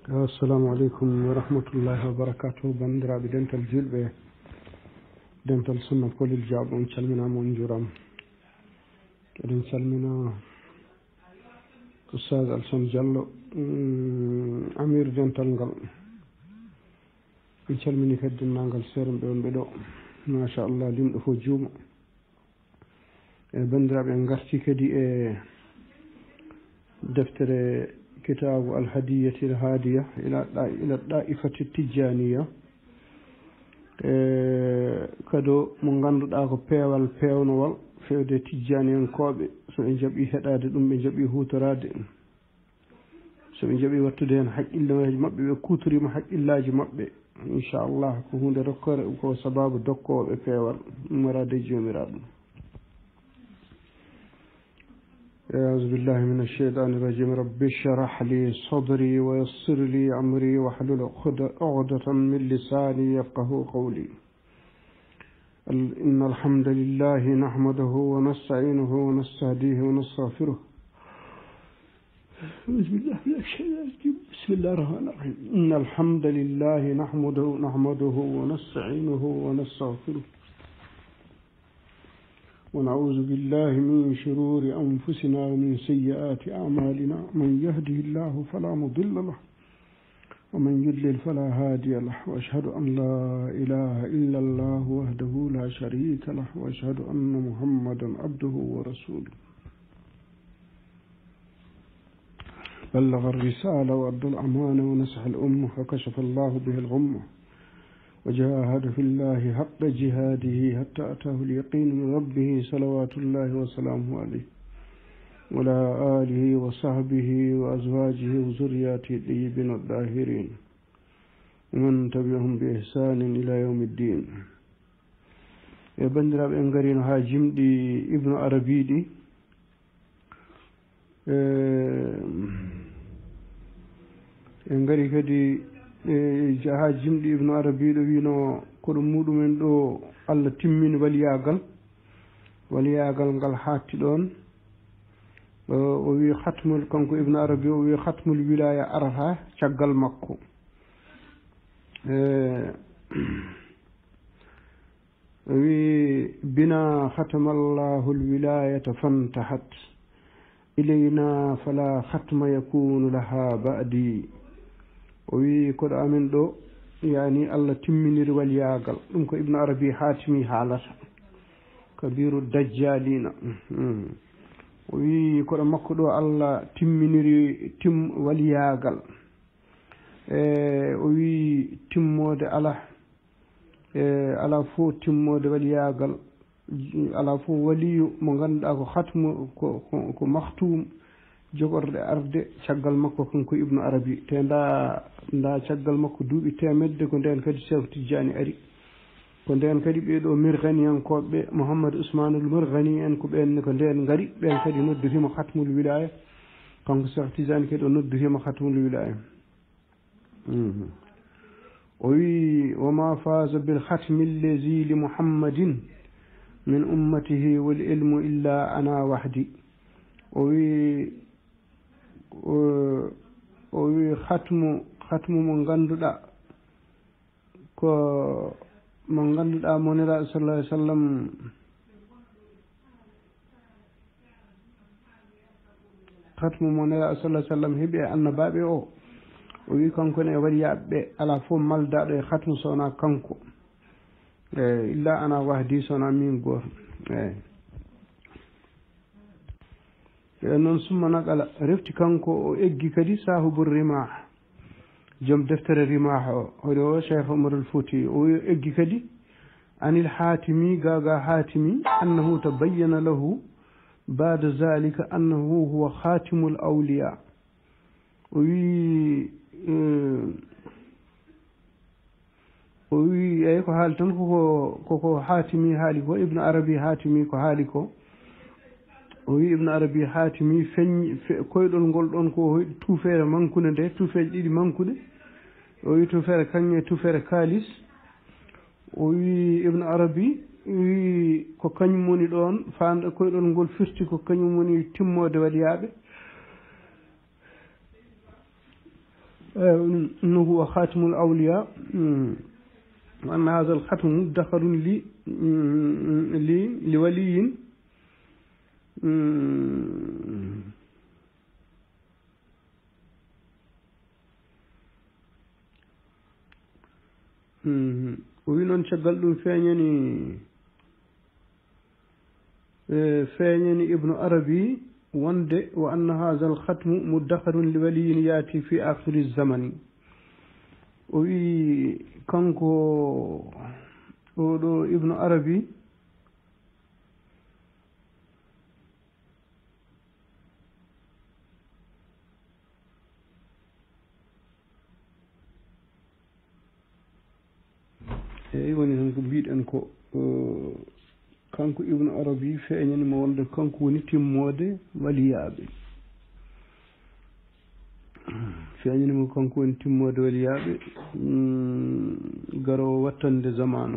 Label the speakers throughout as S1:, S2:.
S1: assalamu aleykum wa rahmatullahi wa barakatuh. bandiraɓe dental julɓe dental sunna kolil diaɓo, on calminama, on juurama. eɗen calmina oustaz Alassane Diallo, amir dental ngal. en calmini kadi denndaangal seeɗen ɓe wonɓe ɗo, machallah, limɗo fof juuma. e bandiraɓe en garti kadi e deftere kitabu alhadiyati alhadiya ila ɗa'ifati tijjaniya, kado mo ngannduɗaa ko peewal peewnowal fewde tijjaniyankoɓe. so ɓe jaɓi heɗade ɗum, ɓe jaɓi hutorade, so ɓe jaɓi wattude heen haqqilleji maɓɓe, ɓe kutorima haqqillaji maɓɓe, inchallah ko hunde dokkore, ko sababu dokkoɓe peewal ummorade jomiraɗum. أعوذ بالله من الشيطان الرجيم. رب اشرح لي صدري ويسر لي أمري واحلل عقدة من لساني يفقه قولي. إن الحمد لله نحمده ونستعينه ونستهديه ونستغفره. بسم الله الرحمن الرحيم. إن الحمد لله نحمده ونستعينه ونستغفره ونعوذ بالله من شرور أنفسنا ومن سيئات أعمالنا. من يهده الله فلا مضل له ومن يضلل فلا هادي له. وأشهد أن لا إله إلا الله وحده لا شريك له، وأشهد أن محمدا عبده ورسوله. بلغ الرسالة وأدى الأمانة ونصح الأمة وكشف الله به الغمة وجاهد في الله حق جهاده حتى أتاه اليقين من ربه صلوات الله وسلامه عليه وعلى آله وصحبه وأزواجه وذرياته الطيبين الطاهرين ومن تبعهم بإحسان إلى يوم الدين. bandiraɓe en garino ha jimɗi Ibnu Arabi ɗi, en gari kadi ha jimɗi Ibnu Arabi ɗo wino ko ɗum muɗumen ɗo Allah timmini waliyagal ngal hatti ɗon. o wi khatmul, kanko Ibnu Arabi o wi khatmul wilaya arata caggal makko. o wi bina khatamallahu alwilayata fantahat ilayna fala khatma yakunu laha ba'di. o wi koɗo amen ɗo yani Allah timminiri waliyagal. ɗum ko Ibnu Arabi hatimi haalata, kabiru dajjalina. o wi koɗo makko ɗo Allah timminiri waliyagal. o wi timmode ala fo timmode waliyagal, ala fo waliyu mo ganduɗa ko khatmu ko mahtum jogorde arde caggal makko kanko Ibnu Arabi. te nda caggal makko duuɓi temedde ko nden kadi Cheikh Tidiane ari, ko nden kadi ɓeeɗo mirganiyankoɓe Mouhammad Ousmanul Mirgani en ko ɓen ko nden ngari, ɓen kadi noddirima khatmul wilaya. kanko Cheikh Tidiane kadi o noddirima khatmul wilaya. o wi wama faza bil khatmi allazi li muhammadin min ummatihi wal ilmu illa ana wahdi. o wi khatmu mo ganduɗa ko mo ganduɗa monira sallallahu alaihi wasallam, khatmu monira sallallahu alaihi wasallam heeɓi e annabaɓe o wi kanko ne waliyaɓe ala fof maldaɗo e khatmu sowona kanko, illa ana wahdi, sowona min goto. noon summa naqala refti kanko o eggi kadi sahibul rimah, joom deftere rimah o oɗo Cheikh Omar al Fouti. o eggi kadi anil hatimi, gaga hatimi, annahu tabayyana lahu ba'da zalika annahu huwa khatimul awliya. o wi eyi ko haali tan koko hatimi haali ko, Ibnu Arabi hatimi ko haali ko. o wi Ibnu Arabi hatimi feññi koyɗol ngol ɗon ko hoyɗi tufere mankude nde, tufeje ɗiɗi mankude. o wi tufere kañƴe tufere kaalis. o wi Ibnu Arabi wi ko kañum woni ɗon faanɗo koyɗol ngol firti ko kañum woni timmode waliyaɓe. إنه هو خاتم الأولياء وأن هذا الختم مدخر لولي وينون شغل دون فينيني ابن عربي وند وأن هذا الختم مدخر لولي يأتي في آخر الزمن وي كانكو ابن عربي woni tan ko mbiɗen ko kanko ibnu arabi feeñanima wonde kanko woni timmode waliyaɓe feeñanima kanko woni timmode waliyaɓe garowo wattande zaman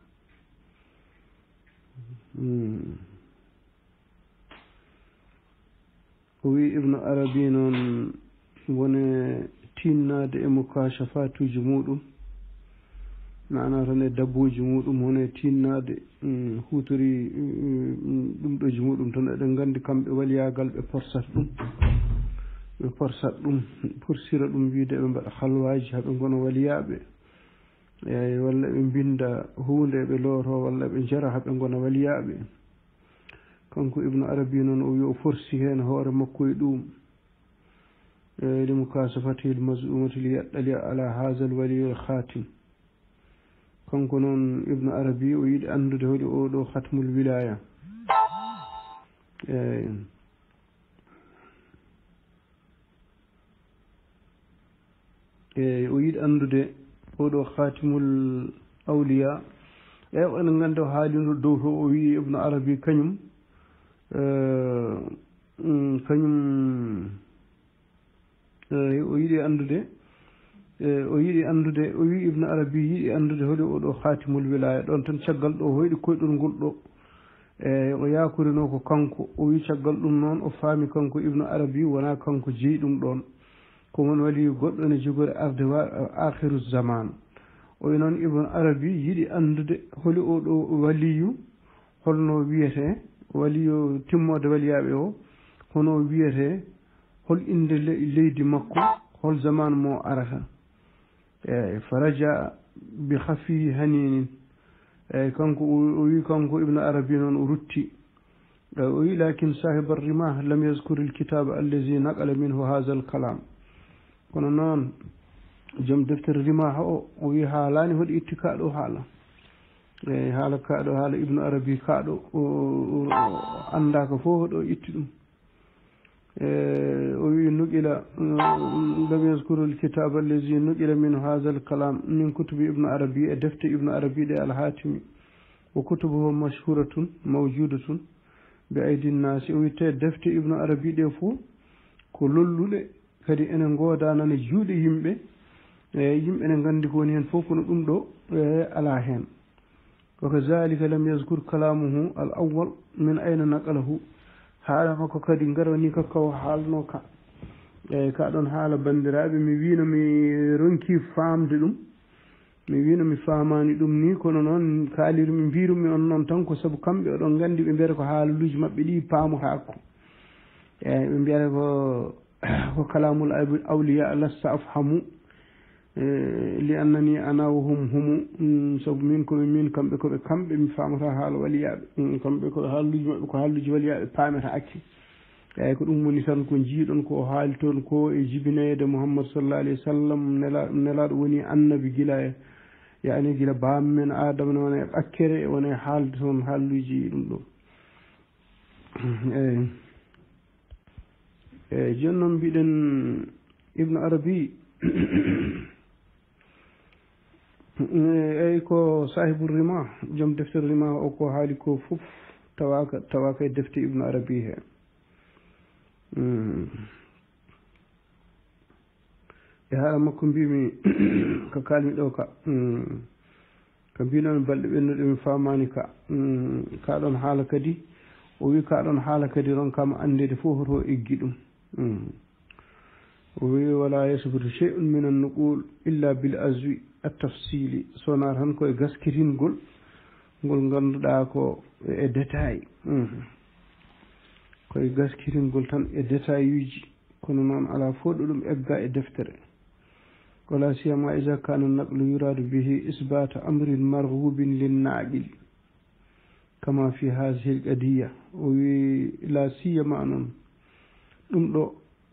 S1: o wi ibnu arabi noon wone tinnade e mukashafatuji muɗum mana tan e dabbuji muɗum hono tinnade hutori ɗum ɗoji muɗum tan eɗen gandi kamɓe waliyagal ɓe porsat ɗum porsira ɗum wiide ɓe mbaɗa halwaji haɓe gona waliyaɓe eyi walla ɓe binda hunde ɓe looro walla ɓe jara haɓe gona waliyaɓe kanko ibnu arabi noon o wi o forsi hen hoore makko e ɗum li mukasafatil mas'umatil yaɗɗali ala hasal waliyul khatim kanko noon ibnu arabi o yiɗi andude hoɗi oɗo khatmul wilaya eyi o yiɗi andude oɗo khatimul awliya eyi oɗen gandi o haalino dow to o wi ibnu arabi kañum o yiɗi andude o wi ibnu arabi yiɗi andude hoɗi oɗo khatimul wilaya ɗon tan caggal ɗo hoyɗi koyɗol ngol ɗo o yakurino ko kanko o wi caggal ɗum noon o faami kanko ibnu arabi wona kanko jeeyi ɗum ɗon komon wali goɗɗo ne jogori arde akhiru zaman o wi noon ibnu arabi yiɗi andude holi oɗo waliyu holno wiyete waliyu timmode waliyaɓe o hono wiyete hol inde leydi makko hol zaman mo arata eyi faraja bi khafi haninin eyi kanko o wi kanko ibnu arabi noon o rutti o wi lakin sahiba rimah lam yazkur alkitaba allazi naqala minhu hadha alkalam kono noon joom deftere rimah o wi haalani hoɗo itti kaɗo haala eyi haala kaɗo haala ibnu arabi kaɗo o andaka fof hoɗo itti ɗum o wi nuqila lam yazkuru alkitaba allazi nuqila min hadha alkalam min kutubi ibnu arabi e defte ibnu arabi ɗe alhatimi wa kutubuhu mashhuratun mawjudatun bi aydi nnasi o witte defte ibnu arabi ɗe fof ko lolluɗe kadi ene goodanane juuɗe yimɓe yimɓe ne gandi ko woni hen fof kono ɗum ɗo ala hen wa kadhalika lam yazkur kalamuhu al awwal min ayna naqalahu haala makko kadi garani kakkaw haalno ka eyi ka ɗon haala bandiraɓe mi wino mi ronki famde ɗum mi wino mi famani ɗum ni kono noon kaalirumi mbirumi on noon tan ko saabu kamɓe oɗon gandi ɓe mbiyata ko haalaluji mabɓe ɗi paamotako eyi ɓe mbiyata ko kalamul awliya lasta afhamu li annani ana wa hum sabu min komi min kamɓe koɓe kamɓe mi famata haala waliyaɓe kamɓe koɓe haaluji mabɓe ko haaluji waliyaɓe paamata acce eyyi ko ɗum woni tan ko jiiɗon ko haali toon ko e jibinede mouhammad sallallah alayhi wa sallam nelaɗo woni annabi gila yani gila bammen adama ne wona e ɓakkere wona e haalde toon haalluji ɗum ɗo eyyi joni noon mbiɗen ibnu arabi eyyi ko sahibu rima joom deftere rima o ko haali ko fof tawaka e defte ibnu arabi he e haala makko mbimi ko kalmi ɗo ka ko mbinomi balɗe ɓennuɗe mi famani ka ɗon haala kadi o wi ka ɗon haala kadi ronkama andede fof hoto eggi ɗum ولا يثبت شيء من النقول إلا بالأزوي التفصيلي سونار هنكو غاسكرين غول غندودا كو e détail koye gaskiringol tan e détail uji kono noon ala fof ɗo ɗum egga e deftere wala siyama ida kana naqlu yuradu bihi isbata amrin marhubin linnaaqil kama fi hadihi lqadiya o wi la siyama noon ɗum ɗo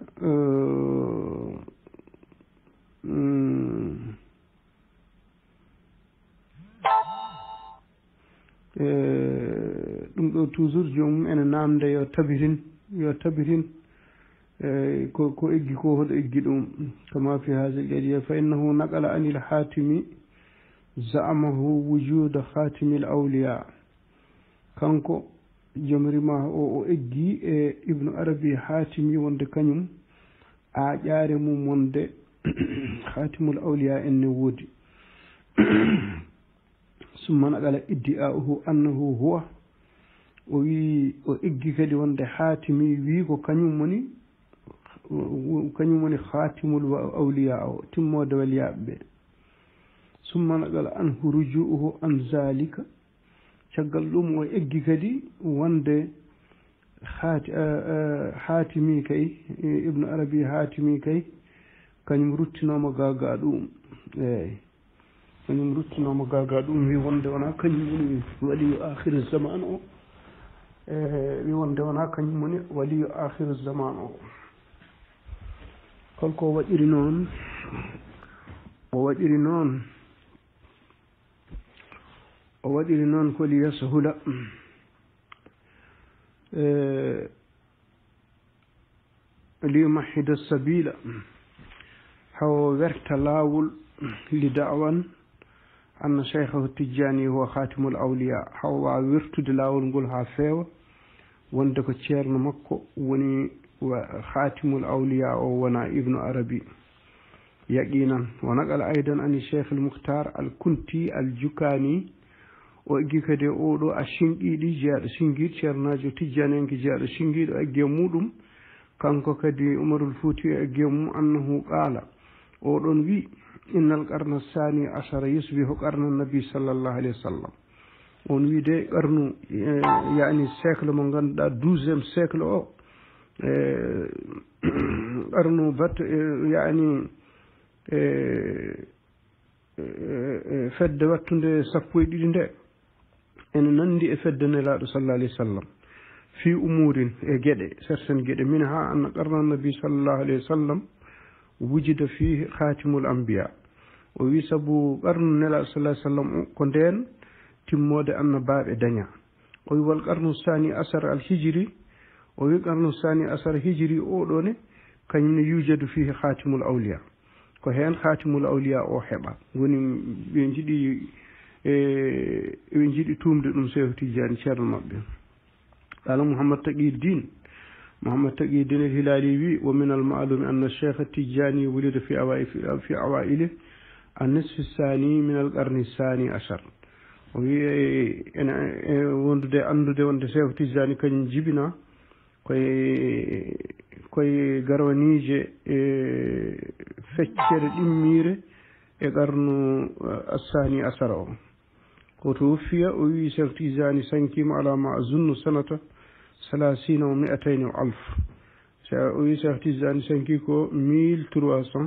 S1: ɗum ɗo toujours jomum ene namde yo tabirin ko eggi ko hoɗo eggi ɗum kama fi hadihi lqadiya fa innahu naqala anil hatimi za'amahu wujuda khatimi l awliya kanko jomrima o eggi e ibnu arabi hatimi wonde kañum a ƴaare mum wonde khatimul awliya en ne woodi summa naqala iddi'a'uhu annahu huwa o wi o eggi kadi wonde hatimi wi ko kañum woni khatimul awliya o timmode waliyaɓe ɓe summa naqala anhu ruju'uhu an zalika caggal ɗum o eggi kadi wonde hatimi kay ibnu arabi hatimi kay kañum ruttinoma gaga ɗum eyyi kañum ruttinoma gaga ɗum wi wonde wona kañum woni waliyu akhiru zaman o wi wonde wona kañum woni waliyu akhiru zaman o holko waɗiri noon o waɗiri noon ko li yasahula li yumahhida sabila hawo werta laawol li da'wan anna cheikhahu tijjani huwa khatimul awliya hawo wawa wertude laawol ngol ha feewa wonde ko ceerno makko woni khatimul awliya o wona ibnu arabi yaqinan wa naqala aydan ani cheikh al mukhtar al kunti al jukani o eggi kadi oɗo a sinqiɗi jeeɗo singuiɗo ceernajo tijjani enke jeeɗo singuiɗo egge muɗum kanko kadi umarul fouti o egge mum annahu qaala oɗon wi innal qarna sani asara yusbihu qarna nabi sallllahu alayhi wa sallam on wi de qarnu yani siècle mo ganduɗa 12e siècle o qarnu batte yani fedde wattude sappo e ɗiɗi nde ene nandi e fedde nelaɗo sallallahu alayhi wa sallam fi umurin e gueɗe certaine gueɗe min ha anna qarna nabi sallallahu alayhi wa sallam wujida fihi khatimul anbiya o wi saabu qarnu nelaɗo sallallahu alayhi wa sallam ko nden timmode annabaɓe daña o wi wal qarnu sani asar al hijri o wi qarnu sani asar hijri oɗo ne kañum ne yujadu fihi khatimul awliya ko hen khatimul awliya o heɓa woni ɓe jiiɗi tumde ɗum Cheikh Tidiane ceerno mabɓe qala Mouhammad Taqiyuddin el Hilali wi wa min al ma'lumi anna Cheikh Tidiane wulida fi awaili an-nisfi thani min al qarni thani ashar o wi ene wondude andude wonde Cheikh Tidiane kañum jibina koye garwanije feccere ɗimmire e qarnu assani asara o koto woffiya o wi Cheikh Tidiane sankima ala ma azunnu sanata 30 wa 200 alf o wi Cheikh Tidiane sanki ko 1230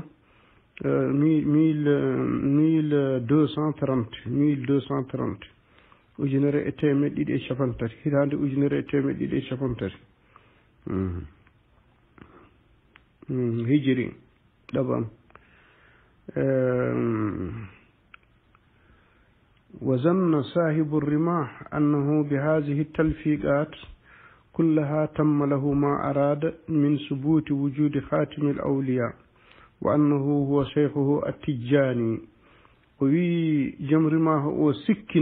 S1: ujunere e temeɗɗe ɗiɗi e capan tati hitande ujunere e temeɗɗe ɗiɗi e capan tati hijri ɗaɓam وظن صاحب الرماح أنه بهذه التلفيقات كلها تم له ما أراد من ثبوت وجود خاتم الأولياء وأنه هو شيخه التجاني وي جمرماه أو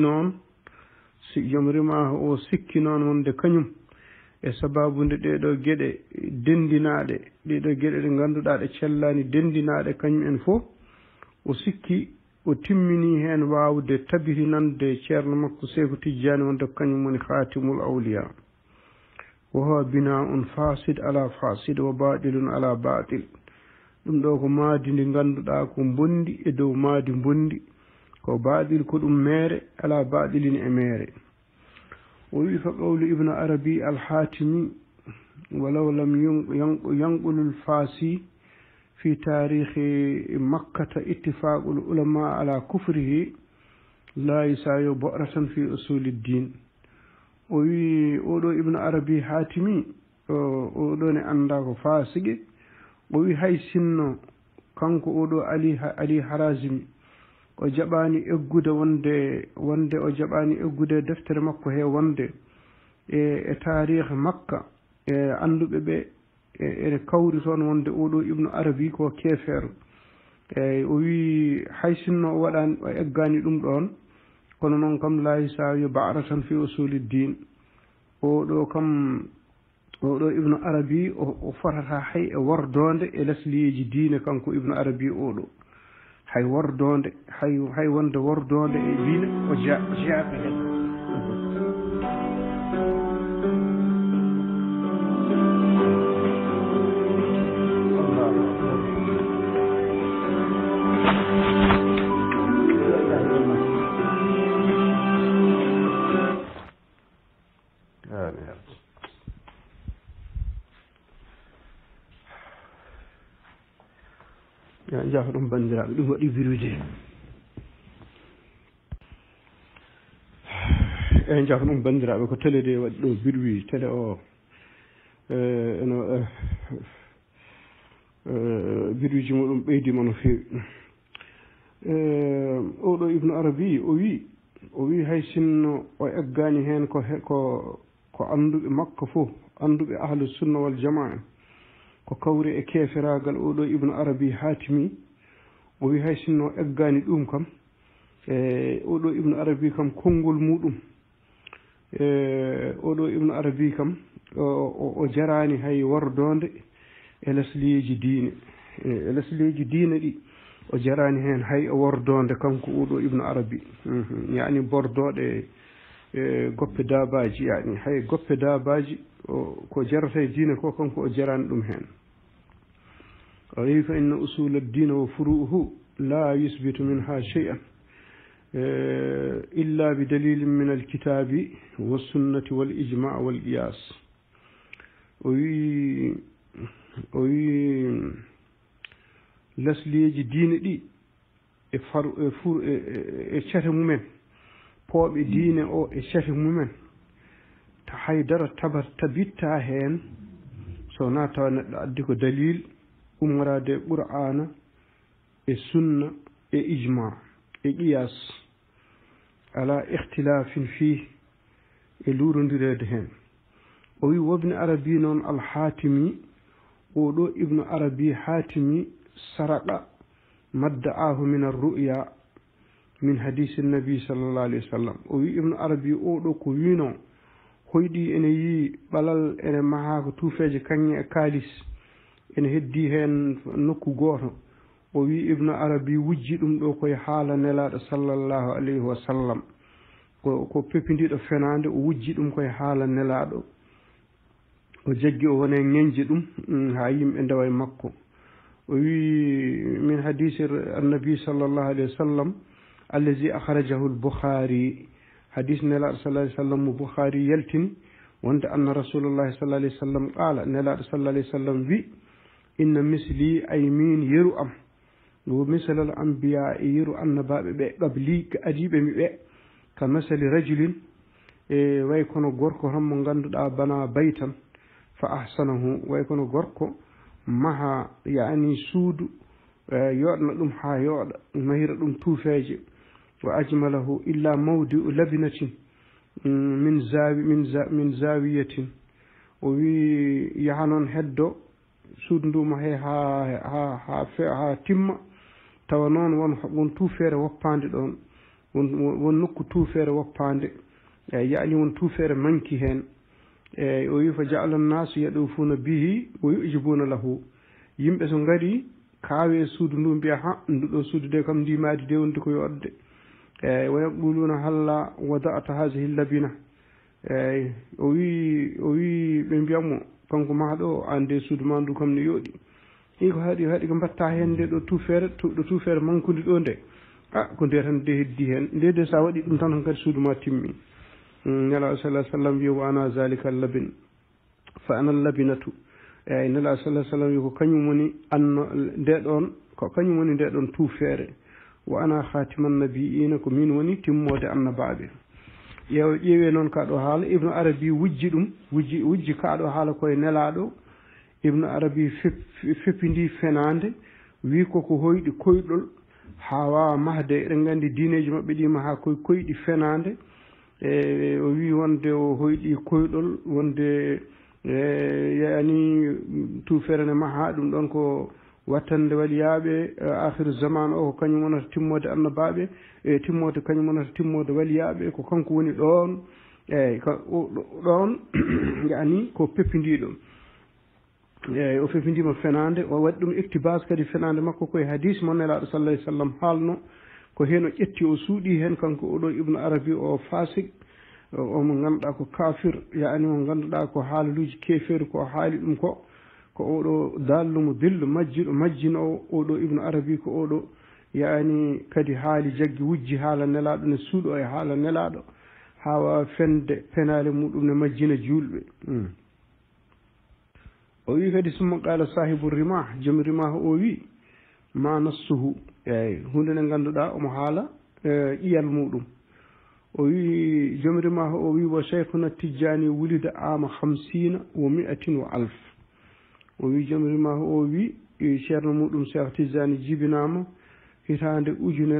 S1: سكنون من دكنيم e sababude ɗeɗo gueɗe dendinaɗe ɗeɗo gueɗe ɗe ganduɗa ɗe cellani dendinaɗe kañum en fof o sikki o timmini hen wawde tabirinande ceerno makko Cheikh Tidiane wonde kañum woni khatimul awliya wa huwa bina'un fasid ala fasid wa batilun ala batil ɗum ɗo ko maadi ndi ngannduɗaa ko bonndi e dow maadi bonndi ko baaɗil ko ɗum meere alaa baaɗilin e meere o wi fa qawlu ibnu arabi alhatimi walaw lam yanqulu lfaasi fi tarihi makkata ittifaqu lulama ala kufrihi la yusawi bo'ratan fi usuli ddin o wi oɗo ibnu arabi hatimi oɗo ne annda ko faasigue o wi hay sinno kanko oɗo ali harazimi o jaɓani eggude wonde o jaɓani eggude deftere makko he wonde e tarih makka e anduɓe ɓe ene kawri toon wonde oɗo ibnu arabi ko keefeero eyyi o wi hay sinno o waɗani o eggani ɗum ɗon kono noon kam la yusawi ba'ratan fi usuli ddin oɗo kam oɗo ibnu arabi o fotata hay e wordode e lesliyeji diine kanko ibnu arabi oɗo hay wordode hay wonde wordode e diine o jaaɓe hen jaafa ɗum banndiraaɓe ɗum waɗi virude eyi jaafa ɗum banndiraaɓe ko télé de waɗi ɗo birwi télé o eno birwiji muɗum ɓeydima no feewi oɗo ibnu arabi o wi hay sinno o eggani heen ko annduɓe makka fof annduɓe ahlu sunna wal jamaa ko kawri e keeferagal oɗo ibnu arabi hatimi o wi hay sinno eggani ɗum kam oɗo ibnu arabi kam konngol muɗum oɗo ibnu arabi kam o jarani hay wordode e lesliyeji diine e lesliyeji diine ɗi o jarani hen hay e wordode kanko oɗo ibnu arabi yani bordoɗe goppe dabaji yani hay goppe dabaji ko jarata e diine ko kanko o jarani ɗum hen o wi fa inna usul ad-din wa furu'uhu la yusbitu minha shay'an illa bi dalilin min al-kitabi was-sunnati wal-ijma' wal-qiyas o wi lesliyeji diine ɗi e cete mumen pooɓe diine o e cete mumen ta haydara tabitta heen so na tawa neɗɗo addi ko dalil umrade qur'ana e sunna e ijma e qiyas ala ikhtilafin fi e luurondirede heen o wi wobni arabi noon alhatimi oɗo ibnu arabi hatimi saraqa madda'ahu min arru'ya min hadisi nabi sallallahu alayhi wa sallam o wi ibnu arabi oɗo ko wino hoyɗi ene yi ɓalal ene maha ko tuufeje kaŋŋe e kaalis ene heddi hen nokku goto o wi ibnu arabi wujji ɗum ɗo koye haala nelaɗo sallllahu alayhi wa sallam ko peppidiɗo fenade o wujji ɗum koye haala nelaɗo o jaggi o wone ñeñje ɗum ha yimɓe ndewa e makko o wi min hadisi annabi sallllahu alayhi wa sallam allazi akhrajahu al-bukhari hadis nelaɗo sallah alih w sallam mo bukhari yaltini wonde anna rasulullahi sallah alayhi wa sallam qala nelaɗo sallah alayhi wa sallam wi inna misli ay min yeru am wo misalal ambiya e yeru annabaɓe ɓe qabli ko adiɓe mi ɓe ka masali rajulin e way kono gorko tan mo ganduɗa bana baytan fa ahsanahu way kono gorko maha yani suudu yoɗna ɗum ha yooɗa mahira ɗum tuufeje wa ajmalahu illa mawdi'u labinatin min zawiyatin o wi yaha noon heddo suudu nduma he ha timma tawa noon won tuufere woppande ɗon won nokku tuufere woppande yani won tuufere manki hen e o wi fa ja'ala an-nasu yadufuna bihi wa yujibuna lahu yimɓe so ngari kaawe suudu ndu mbiya ha nduɗo suudu de kam ndimadi de wondi ko yodde wa yaquluna halla wada'ta hadhihi al-labina o wi ɓe mbiyamo kanko ma ɗo ande suudu ma ndu kam ne yooɗi ko haɗi ko mbatta hen nde ɗo tufere mankude ɗo nde ko nde tan de heddi hen nde sa waɗi ɗum tan kadi suuduma timmi nela sallah sallam wi wa ana zalika labin fa ana labinatu eyyi nela sallah sallam wi ko kañum woni anno nde ɗon tufere wa ana khatiman nabiina ko min woni timmode annabaɓe ƴeewe noon kaɗo haala ibnu arabi wujji ɗum wujji kaɗo haala koye nelaɗo ibnu arabi feppidi fenande wi koko hoyɗi koyɗol ha wawa mahde eɗen gandi diineji mabɓe ɗi maha koyɗi fenande o wi wonde o hoyɗi koyɗol wonde yani tufere ne maha ɗum ɗon ko wattande waliyaɓe akhiru zaman o ko kañum wonata timmode annabaɓe timmode kañum wonata timmode waliyaɓe ko kanko woni ɗon eyyi ɗon yani ko peppidiɗo eyyi o pepidima fenande o waɗi ɗum iktibas kadi fenande makko koye hadis mo nelaɗo sallah alih sallam haalno ko hen o ƴetti o suuɗi hen kanko oɗo ibnu arabi o fasik omo ganduɗa ko kafir yani mo ganduɗa ko haalaluji keferi ko haali ɗum ko oɗo dallumo dillo majjinowo oɗo ibnu arabi ko oɗo yani kadi haali jaggi wujji haala nelaɗo ne suuɗo e haala nelaɗo ha wawa fende penale muɗum ne majjina julɓe o wi kadi summa qala sahibu rimah joom rimah o wi ma nassuhu eyyi hunde nde ganduɗa omo haala ƴiyal muɗum o wi joom rimah o wi wa cheikhuna tijjani wulida ama 50 wa 100 wa alf o wi joom rimah o wi ceerno muɗum cheikh tijjani jibinama hitande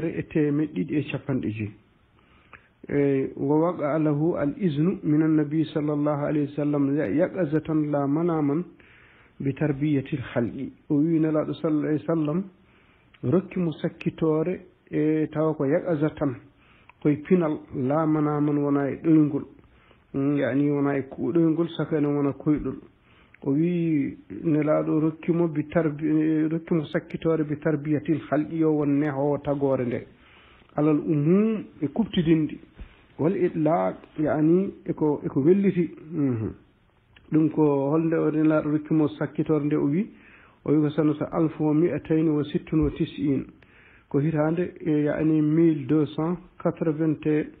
S1: 1250 wa waqa lahu al iznu min annabi sallllahu alayhi wa sallam yaqazatan la manaman bi tarbiyati l halqi o wi nelaɗo sallah alayhi wa sallam rokki mo sakkitore e tawa ko yaqazatan koye pinal la manaman wona e ɗoygol yani wona e ɗoygol sakane wona koyɗol o wi nelaɗo rokkimo rokkimo sakkitore bi tarbiyatil halqi yo won nehowo tagore nde alal umum e kubtidindi wal itlaq yani eko welliti ɗum ko holnde o nelaɗo rokkimo sakkitore nde o wi ko sanata 1296 ko hitande yani 1296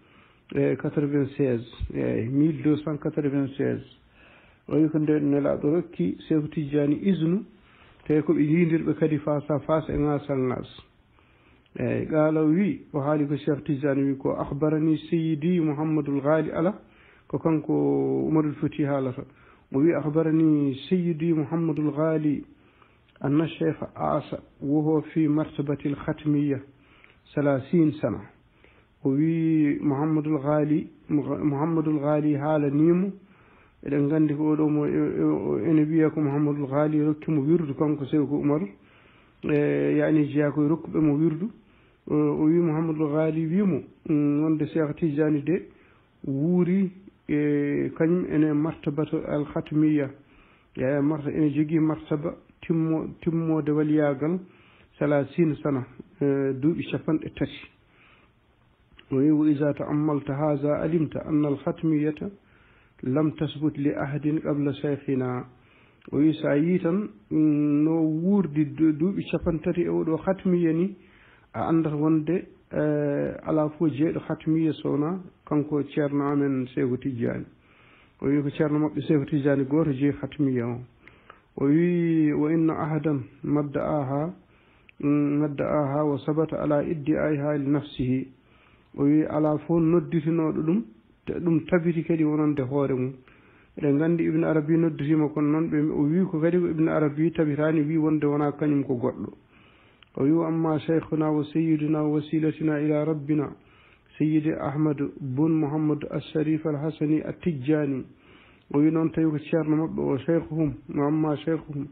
S1: eyyi 1296 o wi ko nde nelaɗo rokki Seydou Tidiane isnu te koɓe yidirɓe kadi face à face e ngasal ngas eyyi qaala wi o haali ko Cheikh Tidiane wi ko akhbarani seydi Mouhamadoul Ghali ala ko kanko Oumarul Fouti haalata o wi akhbarani seydi Mouhamadoul Ghali anna cheikh asa woho fi martabati l khatmiya 30 sana o wi Mouhamadoul Ghali haalanimo eɗen gandi ko oɗo mo ene wiya ko Mouhamadoul Ghali rokkimo wirdu kanko Seydou Oumar yani jeeya koye rokkuɓe mo wirdu o wi Mouhamadoul Ghali wimo wonde Cheikh Tidiane de wuuri kañum ene martabata al khatmiya ene jogui martaba timmode waliyagal 30 sana duuɓi 30 o wi wa iza ta'ammalta hadha alimta anna al khatmiyata lam tasbut li ahadin qabla cheikhina o wi sa yi tan no wuurdi duuɓi 30 e oɗo khatmiya ni a andat wonde ala fof jeeɗo khatmiya sowna kanko ceerno amen Seydou Tidiane o wi ko ceerno mabɓe Seydou Tidiane goto jeeyi khatmiya o o wi wa inna ahadan madda'aha wa sabata ala iddi'aiha li nafsihi o wi ala fof nodditinoɗo ɗum tabiti kadi wonande hoore mum eɗen gandi Ibn Arabi nodditima kono noon ɓe o wi ko kadi ko Ibn Arabi tabitani wi wonde wona kañum ko goɗɗo o wi amma cheikhuna wa sayyiduna wa wasilatina ila rabbina sayyidi Ahmad bun Mouhammad al-Sharif al-Hasani at-Tijjani o wi noon tawi ko ceerno mabɓe o cheikhuhum wa amma cheikhuhum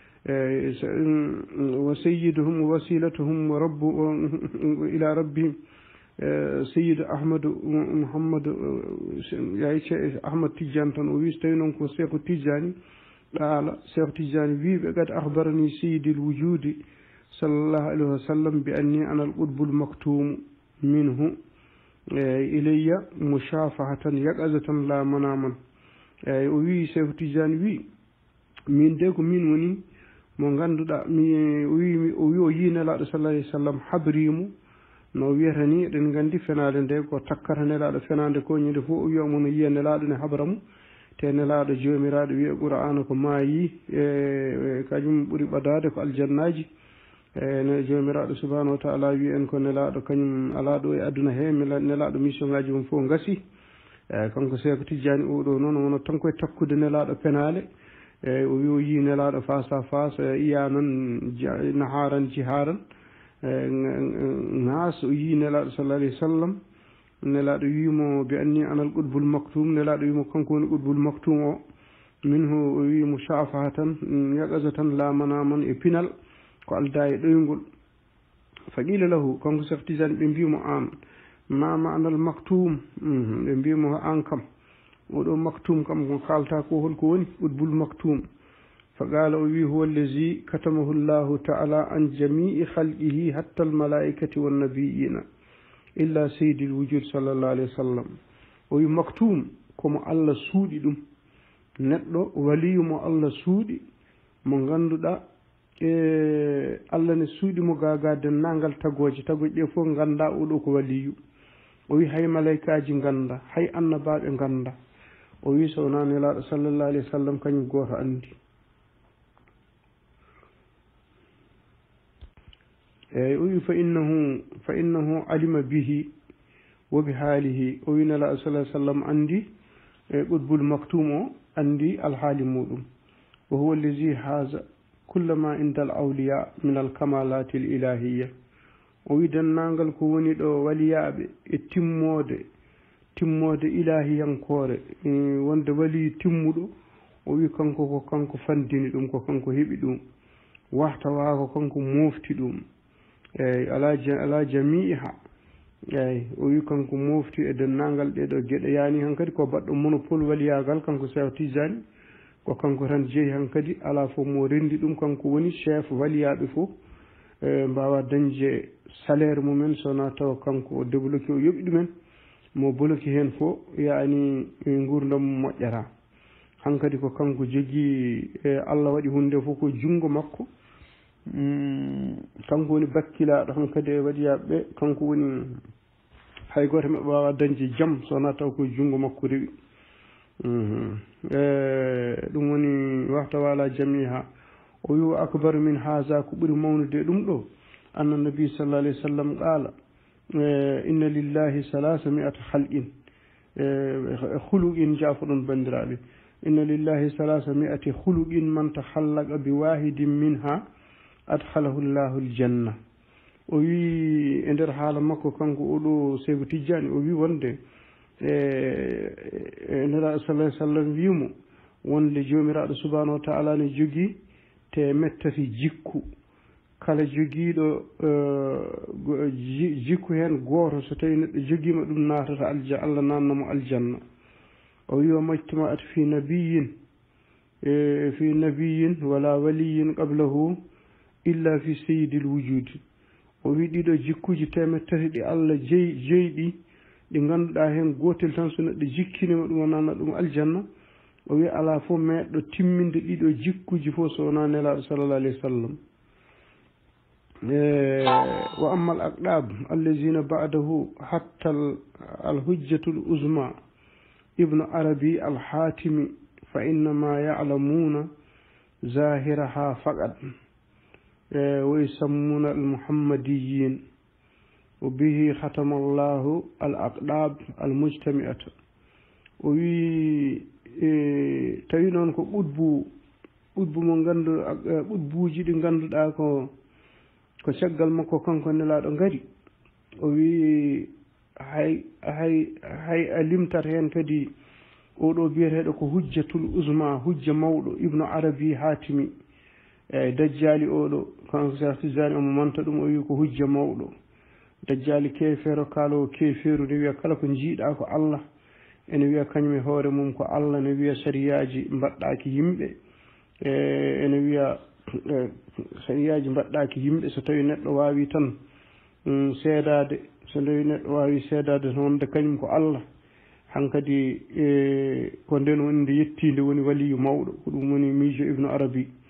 S1: wa sayyiduhum wa wasilatuhum wa rabbu ila rabbihim seyyidu ahmadou mouhammadou ahmad Tidiane tan o wi so tawi noon ko Cheikhu Tidiane qaala Cheikh Tidiane wiɓe qad akhbarani seyyidil wujudi sallallahu alayhi wa sallam bi anni ana al qutbul maktum minhu ilayya mushafahatan yaqazatan la manaman o wi Cheikh Tidiane wi min de ko min woni mo ngannduɗaa mi wimi o wi o yii nelaaɗo sallallahu alayhi wa sallam habrimu no wiyata ni eɗen nganndi fenaade nde ko takkata nelaaɗo fenaande koñinde fof o wiya mo no yiya nelaaɗo ne habra mo te nelaaɗo joomiraaɗo wiya qur'ana ko maayii e kañum ɓuri ɓadaade ko aljannaaji ne joomiraaɗo subahanahu wa taala wi en ko nelaaɗo kañum alaa ɗo e aduna he nelaaɗo mission ŋaaji mum fof ngasi kanko Seeko Tidiani oɗo noon wono tan koye takkude nelaaɗo penaale o wi o yii nelaaɗo face à face iyanan naharan jiharan ŋaas o yii nelaaɗo sallallahu alayhi wa sallam nelaaɗo wiimo bi anni anal qutbul maktum nelaaɗo wiimo kanko woni qutbul maktum o minhu o wiimo shafahatan yaqazatan la manaman e pinal ko alda e ɗoygol fa qila lahu kanko Seeko Tidiani ɓe mbimo an ma manal maktum ɓe mbimo an kam oɗo maktum kam ko kalta ko holko woni qutbul maktum fa qala o wi huwa allazi katamahu llahu taala an jamii halqihi hatta almalaikati wannabiyina illa seydil wujud sallllahu alayhi wa sallam o wi maktum komo Allah suuɗi ɗum neɗɗo waliyu mo Allah suuɗi mo ngannduɗa e Allah ne suuɗi mo gaga dennangal tagoje ɗe fof ganda oɗo ko waliyu o wi hay malaikaji ganda hay annabaɓe ganda o wi so wona nelaɗo sallllahu alayhi wa sallam kañum goto andi eyyi o wi fa innahu alima bihi wa bi haalihi o wi nelaɗo sallah sallam andi e qutbul maktum o andi alhaali muɗum wa huwa allazi haza kullama inda al awliya min al kamalati l ilahiya o wi dennangal ko woni ɗo waliyaɓe e timmode ilahiyankore wonde wali timmuɗo o wi kanko ko kanko fandini ɗum ko kanko heeɓi ɗum wahtawa ko kanko mofti ɗum eyyi ala jamiha eyyi o wi kanko mofti e dennangal ɗeɗo gueɗe yani han kadi ko baɗɗo monopole waliyagal kanko Seeko Tijani ko kanko tan jeeyi han kadi ala fof mo rendi ɗum kanko woni chef waliyaɓe fof mbawa dañde salaire mumen sowona taw kanko o débloqué o yoɓi ɗumen mo bloqué hen fof yani gurdam moƴƴata hankkadi ko kanko jogui Allah waɗi hunde fof ko junggo makko kanko woni bakkilaɗo hankkadi e waɗiyaɓeɓe kanko woni hay goto maɓe wawa dañde jaam sowona taw ko junggo makko rewi ɗum woni wahta wala jamiha o wi wa akbaru min haza ko ɓuuri mawnude ɗum ɗo anna nabi sallallahu alayhi wa sallam qala inna lillahi salasa mi'ata halqin huluqin jafoɗon bandiraɓe inna lillahi salasa mi'ati huluqin man tahallaqa bi wahidin minha adhalahu llahu aljanna o wi e nder haala makko kanko oɗo Seeko Tijani o wi wonde neraɗo sallah sallam wimo wonde jomiraɗo subahanahu wa taala ne jogui te mettati jikku kala joguiɗo jikku hen goto so tawi neɗɗo joguima ɗum natata Allah nannamo aljanna o wi wa majtama'at fi nabiyin wala waliyin qablahu illa fi sayyidil wujudi o wi ɗiɗo jikkuji temet tati ɗi Allah jeyɗi ɗi ganduɗa hen gotel tan so neɗɗo jikkinima ɗum wonana ɗum aljanna o wi ala fof meɗɗo timminde ɗiɗo jikkuji fof so wona nelaɗo sallallah alayhi wa sallam wa amma al aqdab allazina ba'dahu hatta al hujjatul uzma ibnu arabi al hatimi fa innama ya'lamuna zahiraha faqat wa yusammuna al muhammadiyin wa bihi khatama allahu al aqdab al mujtami'ata o wi tawi noon ko ɓuɗbu mo ganduɗa ɓuɗbuji ɗi ganduɗa ko caggal makko kanko nelaɗo ngari o wi hay a limtat hen kadi oɗo biyeteɗo ko hujjatul uzma hujja mawɗo ibnu arabi hatimi eyyi dajjali oɗo kanko Seeko Tijani omo manta ɗum o wi ko hujja mawɗo dajjali kefero kalowo keferu ne wiya kala ko jiiɗa ko Allah ene wiya kañum e hoore mum ko Allah ne wiya sariyaji mbaɗɗaki yimɓe ene wiya sariyaji mbaɗɗaki yimɓe so tawi neɗɗo wawi tan seedade so tawi neɗɗo wawi seedade tan wonde kañum ko Allah hankkadi ko nden woni nde yettinde woni waliyu mawɗo ko ɗum woni miijo ibnu arabi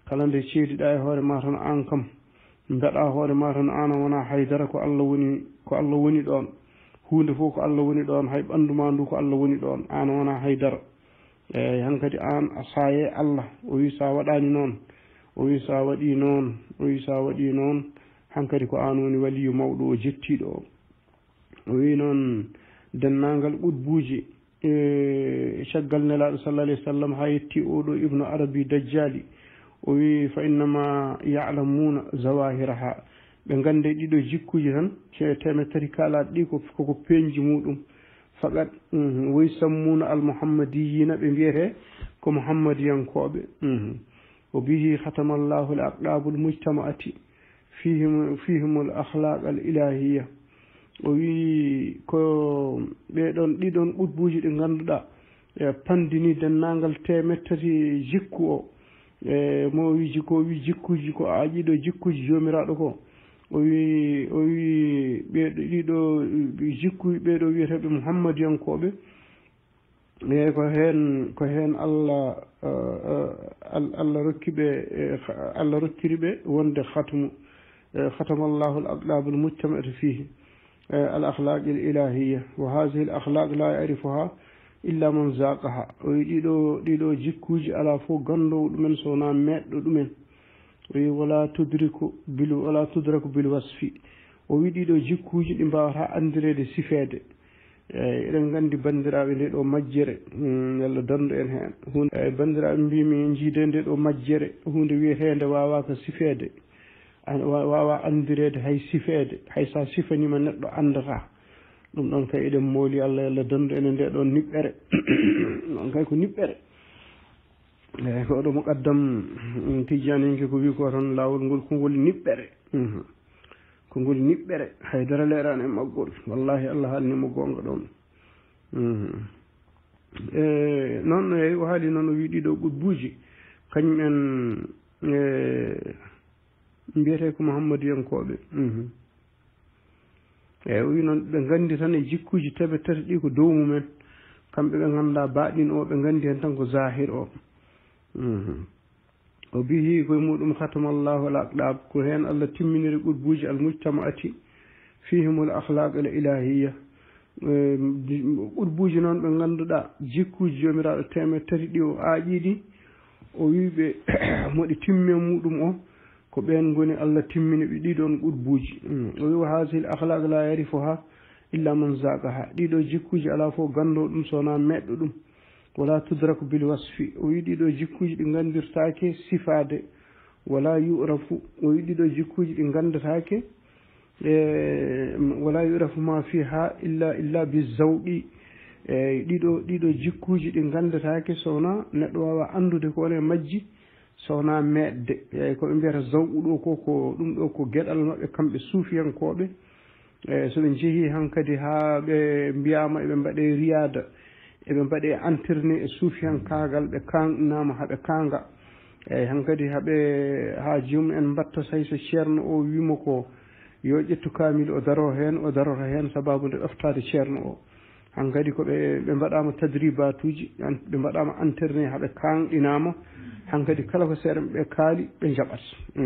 S1: kala nde ceediɗa e hoore ma tan an kam mbeɗa hoore ma tan an wona haydara ko Allah woni ɗon hunde fof ko Allah woni ɗon hay ɓandu ma ndu ko Allah woni ɗon an wona haydara eyyi hankkadi an a saaye Allah o wi sa waɗani noon o wi sa waɗi noon o wi sa waɗi noon hankkadi ko an woni waliyu mawɗo o jettiɗo o wi noon dennangal ɓuɗbuji caggal nelaɗo sallallah alayhi wa sallam ha yetti oɗo ibnu arabi dajjali o wi fa innama yalamuna zawahiraha ɓe gande ɗiɗo jikkuji tan temed tati kalaɗe ɗi koko peñji muɗum faqat woy sammuna almuhammadiyina ɓe mbiyete ko muhammadiyankoɓe o bihi khatamallahu l aqdabul mujtamaati fihim l akhlaq al ilahiya o wi ko ɓeɗon ɗiɗon ɓuɗbuji ɗi ganduɗa pandini dennangal temed tati jikku o mo wi jikkuji ko aƴiɗo jikkuji jomiraɗo ko o wi ɗiɗo jikku ɓeɗo wiyeteɓe muhammadiyankoɓe e ko hen Allah rokkiriɓe wonde khatamallahu al aqlabul mujtama'ati fihi al akhlaq al ilahiyya wa hadhihi al akhlaq la ya'rifuha illa man zaqaha o wi ɗiɗo jikkuji ala fof gandowo ɗumen sowona meɗɗo ɗumen o wi wala tudraku bil wasfi o wi ɗiɗo jikkuji ɗi mbawata andirede sifede eyyi eɗen gandi bandiraɓe nde ɗo majjere Allah dando en hen hunde bandiraɓe mbimi jiide nde ɗo majjere hunde wiyetede wawa ko sifede wawa andirede hay sifede hay sa sifanima neɗɗo andata ɗum ɗon kay eɗen mooli Allah dando enen nde ɗon niɓɓere ɗon kay ko niɓɓere eyyi ko oɗo muqaddam tijjaninke ko wi ko tan lawol ngol kongol niɓɓere kongol niɓɓere haydara leerani e maggol wallahi Allah haalnimo gonga ɗon noon eyyi o haali noon o wi ɗiɗo ɓuɗbuji kañum en mbiyete ko muhammadiyankoɓe eyyi o wi noon ɓe gandi tan e jikkuji teɓe tati ɗi ko dow mumen kamɓe ɓe ganduɗa baɗin o ɓe gandi hen tan ko zahir o o bihi koye muɗum khatamallahu al aqdab ko hen Allah timminiri ɓuɗbuji al mujtamaati fihim al akhlaq al ilahiyya ɓuɗbuji noon ɓe ganduɗa jikkuji jomiraɗo temed tati ɗi o aaƴiɗi o wiɓe moɗi timme muɗum o ko ɓen goni Allah timmini ɓe ɗiɗon ɓuɗbuji o wi wa hasihi al akhlaq la yarifuha illa man zaqaha ɗiɗo jikkuji ala fof gando ɗum sowona meɗɗo ɗum wala tudraku bil wasfi o wi ɗiɗo jikkuji ɗi gandirtake sifade wala yurafu o wi ɗiɗo jikkuji ɗi gandatake wala yurafu ma fiha illa bizawqi ɗiɗo jikkuji ɗi gandatake sowona neɗɗo wawa andude ko wone majji sowona meɗde eyyi koɓe mbiyata zawqu ɗo ko ɗum ɗo ko gueɗal mabɓe kamɓe suufiyankoɓe soɓe jeehi hankkadi ha ɓe mbiyama eɓe mbaɗe riyada eɓe mbaɗe entraîné e suufiyankagal ɓe kanɗinama haɓe kanga eyyi hankkadi ha jomum en mbatta hay so ceerno o wimo ko yo ƴettu kamil o daro hen o darota hen sababude ɗoftade ceerno o hankkadi koɓe mbaɗama tadribatuji ɓe mbaɗama entraîné haɓe kanɗinama hankkadi kala ko seeɗa ɓe kaali ɓe jaɓat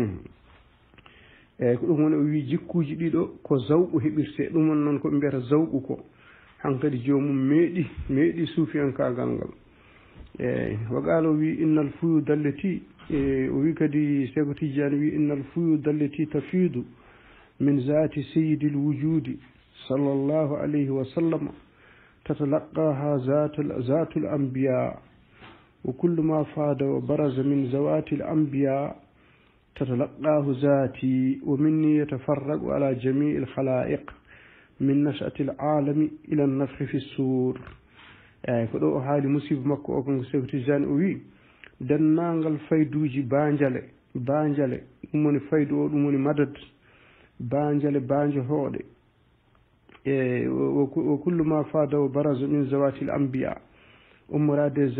S1: eyyi ko ɗum woni o wi jikkuji ɗiɗo ko zawqu heɓirte ɗum woni noon koɓe mbiyata zawqu ko hankkadi jomum meeɗi suufiyankagal ngal eyyi wa qala o wi innal fuyuda allati o wi kadi seko tijjani wi innal fuyuda allati tafidu min zati sayyidi l wujudi sallllahu alayhi wa sallam tatalaqaha zatu l anbiya wa kullu ma fada wa baraza min zawati l anbiya tatalaqahu zati wa minni yatafarraqu ala jamii l khalaiq min nachati l alami ila nafhi fi suur eyyi ko ɗo o haali musiba makko o konko seko tijani o wi dennangal fayduji banjale ɗum woni faydu o ɗum woni madad banjale banjotoɗe e wa kullu ma fada wa baraza min zawati l anbiya ummorade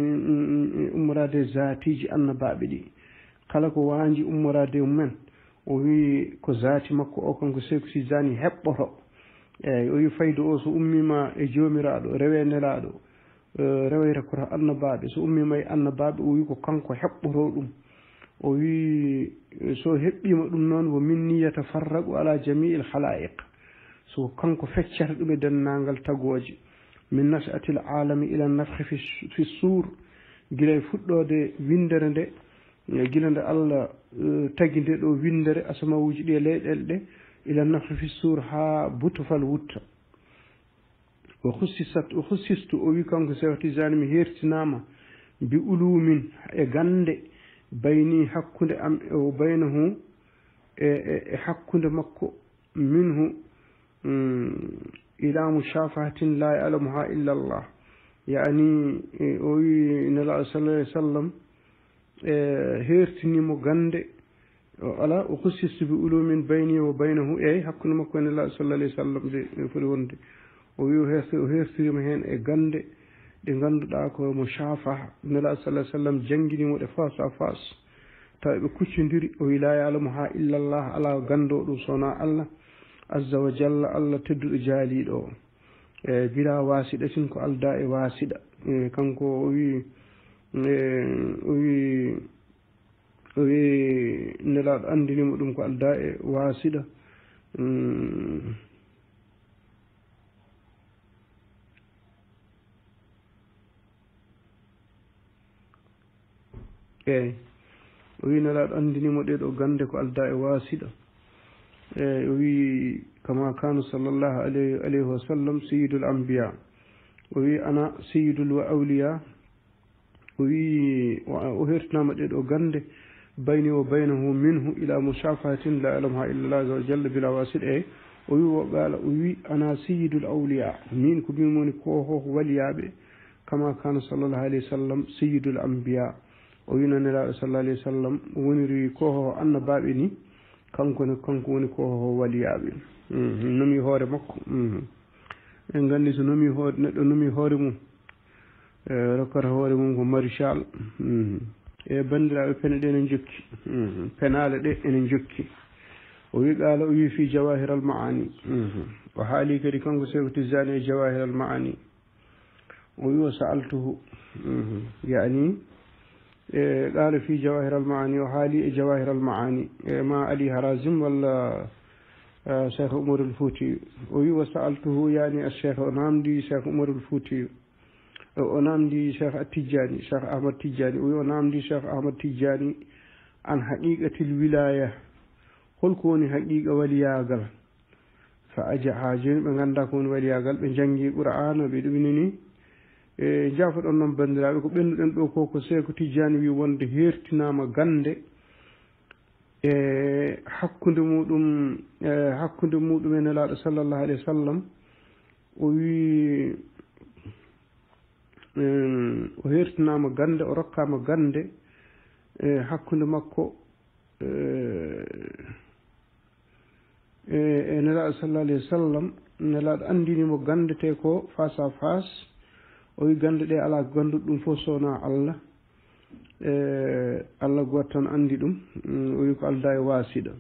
S1: zatiji annabaɓe ɗi kala ko wanji ummorade mumen o wi ko zati makko o konko seko tijani heɓɓoto eyyi o wi faydu o so ummima e jomiraɗo rewe nelaɗo rewayta koto annabaɓe so ummima e annabaɓe o wi ko kanko heɓɓoto ɗum o wi so heɓɓima ɗum noon wo min niyata farragu ala jamii il halaiq so kanko feccata ɗum e dennangal tagooje min nashatil alami ila nafhi fi suur gila e fuɗɗode windere nde gila nde Allah tagi nde ɗo windere asamawuji ɗi e leyɗele ɗe ila nafhi fi suur ha butofal wutta o hussistu o wi kanko Cheikh Tidiane mi hertinama bi ulumin e gande bayni hakkunde am o baynahu e hakkunde makko minhu ila mushafahatin la ya'lamuha illa Allah yani o wi nela sallallahu alaihi wasallam hertinimo gande ala o hussistu bi ulumin bayni wa baynahu e hakkunde makko e nela sallallahu alaihi wasallam de foti wonde o wi o hertirima hen e gande ɗe ngannduɗaa ko mo shafa nela sallah sallam jannginimo ɗe face à face taw ɓe kuccondiri o wi la ya'lamu ha illallah ala ganndo ɗum sona Allah azza wa jalla Allah tedduɗo jaaliɗo o e bila waasiɗa tin ko alda e waasiɗa kanko o wi nelaɗo andinimo ɗum ko alda e waasiɗa eyyi o wi nelaɗo andinimo ɗeɗo gande ko alda e waasiɗa eyyi o wi kama kanu sallllahu alayhi wa sallam sayyidul anbiya o wi ana sayyidul wa awliya o wi o hertinama ɗeɗo gande bayni wa baynahu minhu ila mushafahatin la ya'lamuha illa Allah azza wa jalla bila waasiɗa eyyi o wi wo qaala o wi ana sayyidul awliya min ko min woni koho waliyaɓe kama kanu sallllahu alayhi wa sallam sayyidul anbiya o wi noon nelaɗo sallallahu alayhi wa sallam woniri koho annabaɓe ni kanko woni koho waliyaɓe nomi hoore makko en gandi so nomi hoore neɗɗo nomi hoore mum rokkata hoore mum ko marichal e bandiraɓe pene ɗe ene jokki penale ɗe ene jokki o wi qaala o wi fi jawahir al maani o haali kadi kanko Cheikh Tidiane e jawahir al maani o wi o sa'altuhu yani قال في جواهر المعاني وحالي جواهر المعاني مع علي هرازم ولا شيخ عمر الفوتي وسألته يعني الشيخ نامدي شيخ عمر الفوتي ونامدي شيخ التجاني شيخ أحمد تجاني ونامدي شيخ أحمد تجاني عن حقيقة الولاية قل كوني حقيقة ولياغل فأجا حاجين من عندكم ولياغل من جنجي قرآن بدونني e jaafoɗon noon banndiraaɓe ko ɓennduɗen ɗo ko Seeko Tidiane wi wonde hertinaama gannde e hakkunde muɗum e nelaaɗo sallallahu alayhi wa sallam o wi o hertinaama gannde o rokkaama gannde e hakkunde makko e nelaaɗo sallallahu alayhi wa sallam nelaaɗo anndinimo gannde te ko face à face o wi gande ɗe ala ganduɗo ɗum fof sowona Allah Allah goto tan andi ɗum o wi ko alda e waasiɗa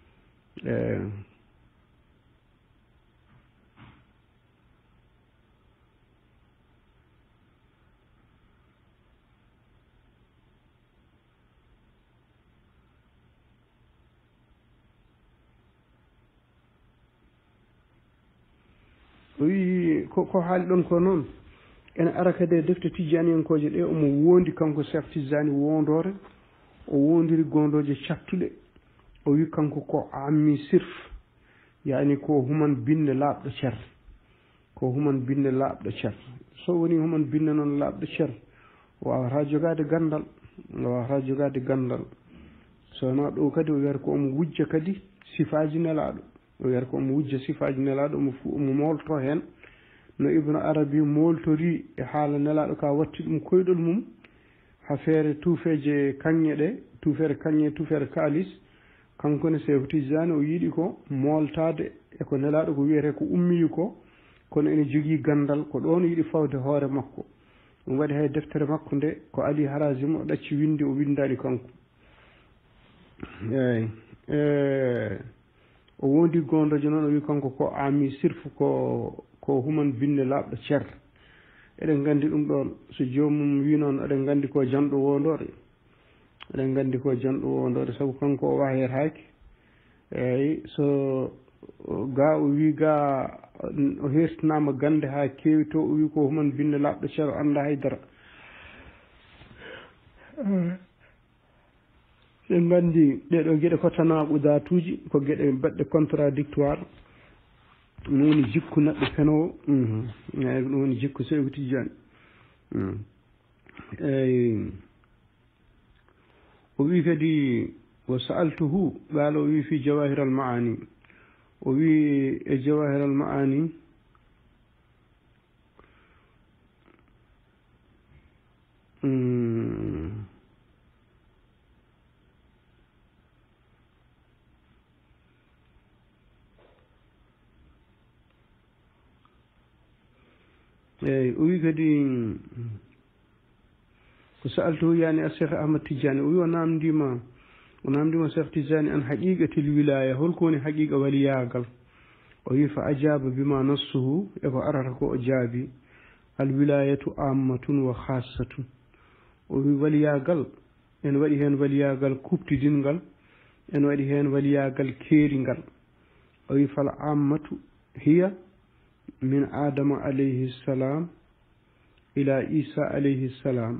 S1: o wi ko haali ɗon ko noon ene ara kadi e defte tijaniyankoje ɗe omo wondi kanko Cheikh Tidiane wondore o wondiri gondoje cattuɗe o wi kanko ko ammi sirf yani ko human binne laaɓɗo cer ko human binne laaɓɗo cer so woni human binne noon laaɓɗo cer o wawata jogade gandal sowona ɗo kadi o wiyata ko omo wujja kadi sifaji nelaɗo o wiyata ko omo wujja sifaji nelaɗo omo molto hen no Ibnu Arabi moltori e haala nelaɗo ka watti ɗum koyɗol mum ha feere tuufeje kanŋe ɗe tuufere kanŋe tuufere kaalis kankone Cheikh Tidiane o yiiɗi ko moltade e ko nelaɗo ko wiyete ko ummiyi ko kono ene jogii gandal ko ɗon yiɗi fawde hoore makko ɗum waɗi hay deftere makko nde ko Ali Harazim o ɗacci winde o windani kanko eyi o wondi gondoje noon o wi kanko ko ami sirfu ko human binne laaɓɗo cer eɗen gandi ɗum ɗon so joomum wi noon eɗen gandi ko janɗo wondore eɗen nganndi ko janɗo wonɗode sabu kanko o wahiraki eyi so ga o wi ga o hertinama gande ha kewi to o wi ko human binde laɓɗo ceero anda haydara en nganndi ɗeɗo geɗe ko tanaɓudatuji ko geɗe baɗɗe contradictoire ɗum woni jikku neɗɗo fenowo eyi ɗum woni jikku Seydou Tidiane eyi o wi kadi wa sa'altuhu ɓaalo o wi fi jawahir al maani o wi e jawahir al maani eyi o wi kadi ko sa'altuhu yani a Cheikh Ahmad Tidiane o wi o namdima Cheikh Tidiane an haqiqatil wilaya holko woni haqiqa waliyagal o wi fa ajaba bima nassuhu e ko arata ko o jaabi al wilayatu ammatun wa khassatun o wi waliyagal en waɗi heen waliyagal kuptidingal en waɗi heen waliyagal keeringal o wi fal ammatu hiya min adama alayhi salam ila isa alayhi salam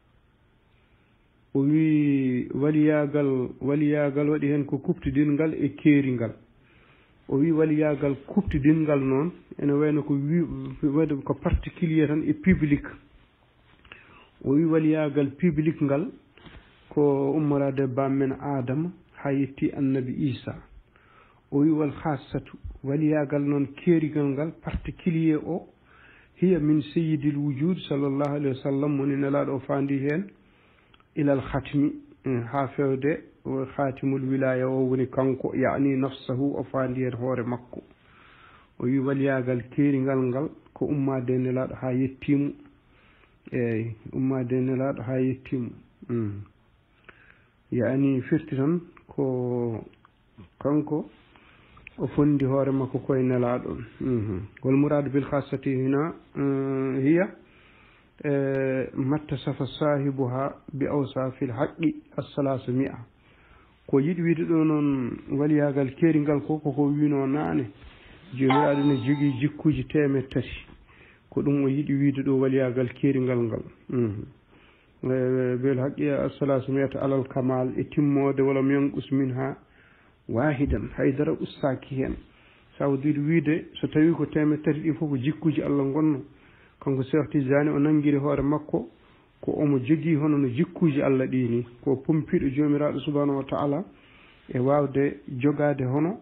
S1: o wi waliyagal waɗi heen ko kuptidingal e keeringal o wi waliyagal kuptidingal noon ene wayno ko waɗi ko particulier tan e public o wi waliyagal public ngal ko ummorade bammen adama ha yetti annabi isa o wi wal khassatu waliyagal noon keerigal ngal particulier o hiya min sayyidil wujud sallllahu alayhi wa sallam woni nelaɗo o faandi heen ilal khatmi ha fewde khatimul wilaya o woni kanko yani nafsahu o faandi hen hoore makko o wi waliyagal keeringal ngal ko ummade nelaɗo ha yettimo eyi ummade nelaɗo ha yettimo yani firti tan ko kanko o fondi hoore makko koye nelaɗo wal muradu bil khassati hina hiya mattasafa sahibuha bi awsafil haqqi as-salasu mi'a ko yiɗi wiide ɗo noon waliyagal keeringal ko koko wino naane jomiraɗo ne jogii jikkuji 300 ko ɗum o yiɗi wiide ɗo waliyagal keeringal ngal bel haqqi as-salasu mi'ata alal kamal e timmode wala mi yanqus minha wahidan haydara ustaki hen sawdiɗo wiide so tawi ko 300 ɗi fof ko jikkuji Allah gonno kanko Cheikh Tidiane o nanguiri hoore makko ko omo jogii hono no jikkuji Allah ɗi ni ko pompiɗo jomiraɗo subhanahu wa ta'ala e wawde jogade hono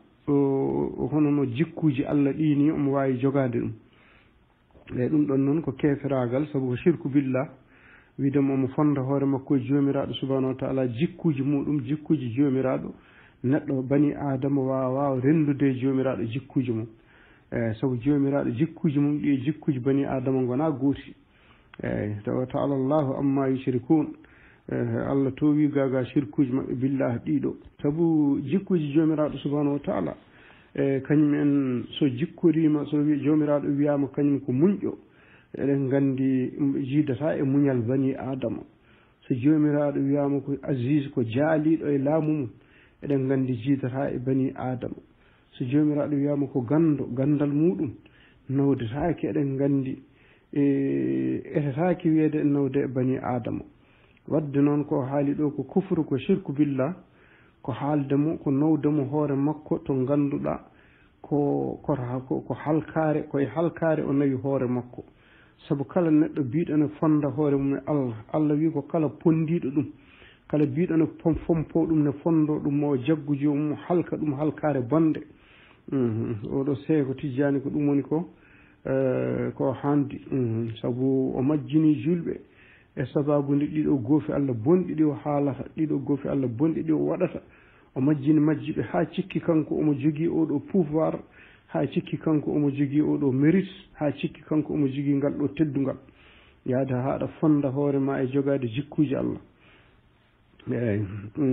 S1: no jikkuji Allah ɗi ni omo wawi jogade ɗum e ɗum ɗon noon ko keferagal saabu ko shirku billah wiidemo omo fonda hoore makko e jomiraɗo subhanahu wa ta'ala jikkuji muɗum jikkuji jomiraɗo neɗɗo bani adama wawa rendude e jomiraɗo jikkuji mum sabu jomiraɗo jikkuji mum ɗi jikkuji bani adama gona gooti eyyi tawa ta'ala Allahu amma yushrikun Allah to wi gaga shirkuji mabɓe billah ɗiɗo sabu jikkuji jomiraɗo subhanahu wa ta'ala kañum en so jikkorima so jomiraɗo wiyama kañum ko muñƴo eɗen gandi jidata e muñal bani adama so jomiraɗo wiyama ko aziz ko jaaliɗo e laamu mum eɗen gandi jidata e bani adama so jomiraɗo wiyama ko gandal muɗum nawdetake eɗen gandi etetake wiyede nawde e bani adama wadde noon ko haali ɗo ko kufru ko shirku billah ko haaldemo ko nawdemo hoore makko to ganduɗa ko halkare koye halkare o nawi hoore makko sabu kala neɗɗo biɗo ne fonda hoore mum e Allah wi ko kala pondiɗo ɗum kala biɗo ne fompo ɗum ne fondo ɗum mo jaggu jomum halka ɗum halkare bonde oɗo Seeko Tidiane ko ɗum woni ko handi sabu o majjini julɓe e sababude ɗiɗo goofi Allah bonɗi ɗi o haalata ɗiɗo goofi Allah bonɗi ɗi o waɗata o majjini majjiɓe ha cikki kanko omo jogii oɗo pouvoir ha cikki kanko omo jogii oɗo mérite ha cikki kanko omo jogii ngal ɗo teddungal yaade haɗa fonda hoore ma e jogade jikkuji Allah eyyi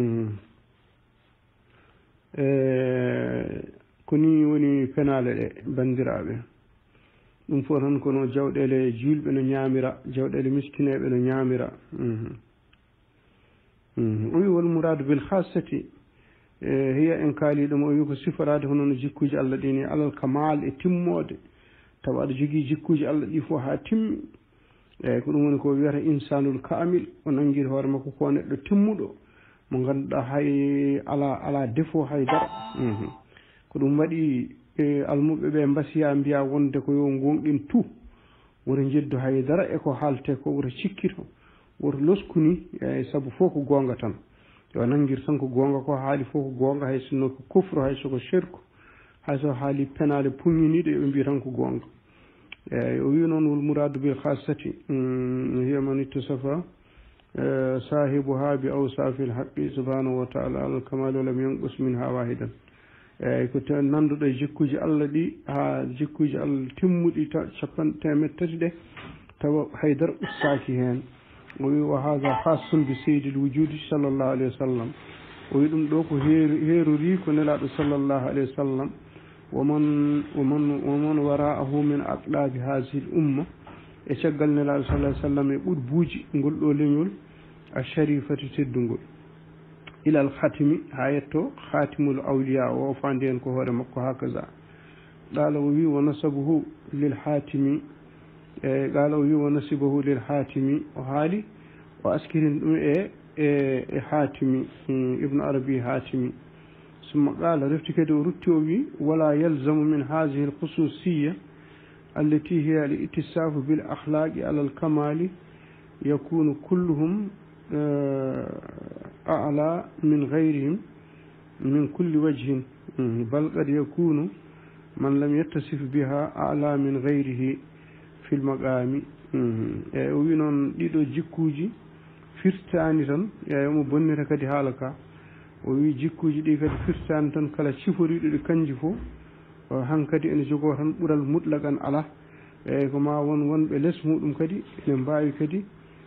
S1: ko ni woni penale ɗe bandiraɓe ɗum fof tan kono jawɗele julɓe no ñaamira jawɗele miskineɓe no ñaamira والمراد بالخاصة هي إن كالي دم يكو سفرات هنا جيكوج الله ديني على الكمال اتمود تبع جيجي جيكوج الله يفوها تم ko ɗum woni ko wiyata insanul kamil o nangir hoore makko ko neɗɗo timmuɗo mo ganduɗa hay ala défaut haydara ko ɗum waɗi almuɓe ɓe mbasiya mbiya wonde ko yo gonɗin tout woto jeddu haydara e ko haalte ko woto cikkito woto loskuni saabu fof ko gonga tan yo nangir tan ko gonga ko haali fof ko gonga hay sinno ko kufru hay soko shirku hay so haali penale puññiniɗo yoɓe mbiya tan ko gonga o wi noon wol mouradu bil khasati hiya man ittasafa sahibuha bi awsafi l haqqi subhanahu wa taala alal kamal wa lam yanqus minha wahidan ko nanduɗo e jikkuji allah ɗi ha jikkuji allah timmuɗi capan temed tati ɗe tawa haydara ustaki hen o wi wa hada khassun bi seydil wujudi sallllahu alayhi wa sallam o wi ɗum ɗo ko heerori ko nelaɗo sallllahu alayhi wa sallam ومن وراءه من أقلاب هذه الأمة يشغل نلا صلى الله عليه وسلم يقول بوجي نقول لنقول الشريفة تدنقول إلى الختم هايته خاتم الأولياء وفاندين كهور مكو هكذا قال وي ونسبه للحاتم قال وي ونسبه للحاتم وهالي وأسكر حاتم ابن عربي حاتمي ثم قال رفتك رتوي ولا يلزم من هذه الخصوصية التي هي الاتصاف بالأخلاق على الكمال يكون كلهم أعلى من غيرهم من كل وجه بل قد يكون من لم يتصف بها أعلى من غيره في المقام وينون ديدو جيكوجي firtani tan mo bonnita kadi haalaka o wi jikkuji ɗi kadi firtani tan kala ciforiɗo ɗi kanji fof hankadi ene jogoo tan ɓural mutlaqan ala eyyi ko ma wonɓe less muɗum kadi ene mbawi kadi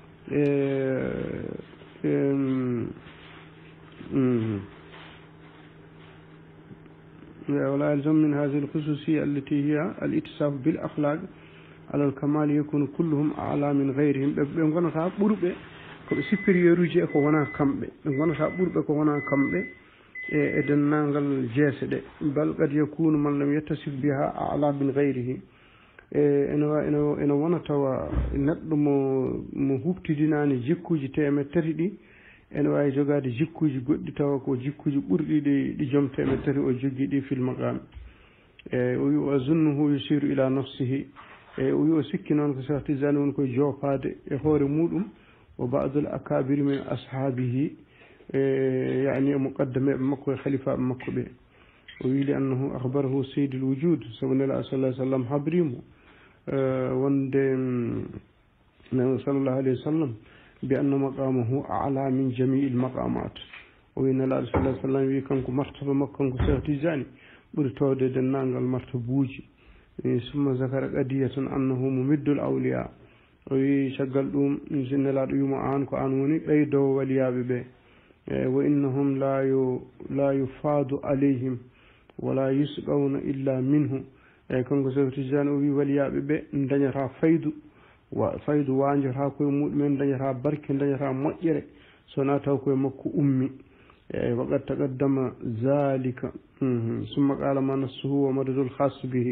S1: ولا يلزم من هذه الخصوصية التي هي الاتصاف بالأخلاق على الكمال يكون كلهم أعلى من غيرهم بنغنى ɓurɓe ko supérieur uji e ko wona kamɓe ɓe gonata ɓurɓe ko wona kamɓe e dennangal jeese ɗe bal qad yakunu man lam yettasif biha ala min gayrihi ene wona tawa neɗɗo mo huɓtidinani jikkuji temed tati ɗi ene wawi jogade jikkuji goɗɗi tawa ko jikkuji ɓurɗi ɗi joom temed tati o jogui ɗi fil maqam o wi wa zunnuhu yusiru ila nafsihi o wi o sikki noon ko Cheikh Tidiane woni koye jofade e hoore muɗum وبعض الأكابر من أصحابه يعني مقدمة مكة خليفة مكة ويلي أنه أخبره سيد الوجود صلى الله عليه وسلم حبريمه صلى الله عليه وسلم بأن مقامه أعلى من جميع المقامات وإن الله صلى الله عليه وسلم يكون مرتبة مكة سيهتزاني برتود دنان المرتبوجي ثم ذكر قضية أنه ممد الأولياء وي شغل دوم جنلا دو يما ان كو ان وني بيدو وليابه به وانهم لا يفاد عليهم ولا يسقون الا منه كونغو سوتيجان وي وليابه به دانيتا فايدو وانجتا كو مودمن دانيتا بركه دانيتا موجره سونا taw koye makko ummi وقد تقدم ذلك ثم قال ما نسه ومدد الخاص به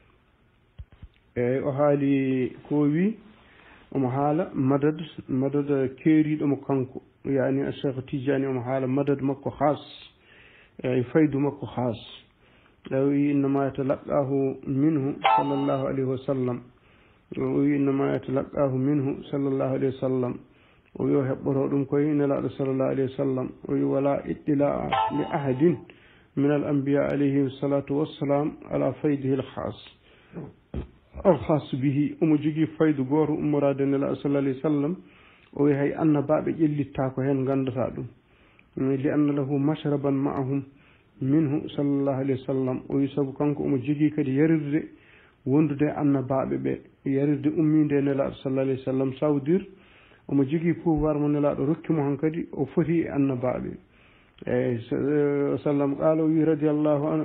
S1: وحالي كوي ومحالة مدد كيري مكانكو يعني الشيخ تيجاني ومحالة مدد مكو خاص يفيد مكو خاص إنما يتلقاه منه صلى الله عليه وسلم وإنما يتلقاه منه صلى الله عليه وسلم ويحبره دمكوين لا صلى الله عليه وسلم ولا اطلاع لأحد من الأنبياء عليه الصلاة والسلام على فيده الخاص الخاص به ومجيء فايد غور مراد الله صلى الله عليه وسلم وهي أن باب يلي تاكو هن غندسادو لأن له مشربا معهم منه صلى الله عليه وسلم ويسب كانكو مجيء كدي يرد وندد أن باب بي يرد أمين دين الله صلى الله عليه وسلم ساودير ومجيء pouvoir من الله ركي مهن كدي وفتي أن باب سلام قالوا رضي الله عنه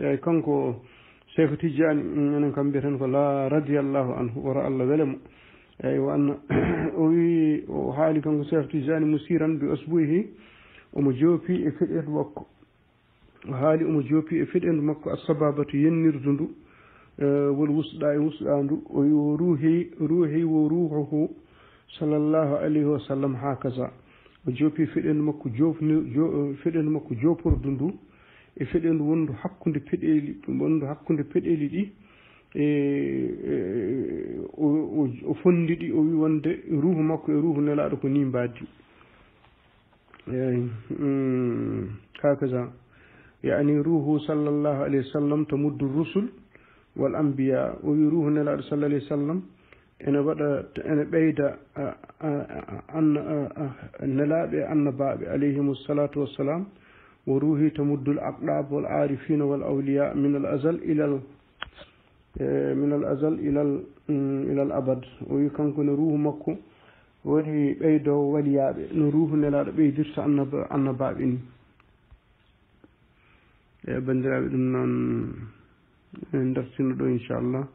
S1: كانكو Cheikh Tidiane enen kam mbiyeten ko la radiyallahu anhu wora Allah welemo eyyi wa anna o wi o haali kanko Cheikh Tijani musiran bi asbuhi omo joopi e feɗendu makko o haali omo joopi e feɗendu makko assababatu yennirdu ndu wol wusɗa e wusɗa ndu o wi o ruuhi wo ruuhuhu sallllahu alayhi wa sallam hakaza o joopi feɗendu makko feɗendu makko joppordu ndu e feɗendu wondu hakkude peɗeli ɗi o fondi ɗi o wi wonde ruuhu makko e ruuhu nelaɗo ko ni mbaddi eyi hakaza yani ruuhu sallllahu alayhi wa sallam tamuddu rusul wal anbiya o wi ruuhu nelaɗo sallah alayhi wa sallam ene ɓeyda nelaɓe annabaɓe alayhimu salatu wassalam wo ruuhi tamuddu l aqɗab wal arifina wal awliya min al azal ila al abad o wi kanko ne ruuhu makko woni ɓeydowo waliyaɓe no ruuhu nelaɗo ɓeydirta annabaɓe ni e bandiraɓe ɗum noon en dartino ɗo inchallah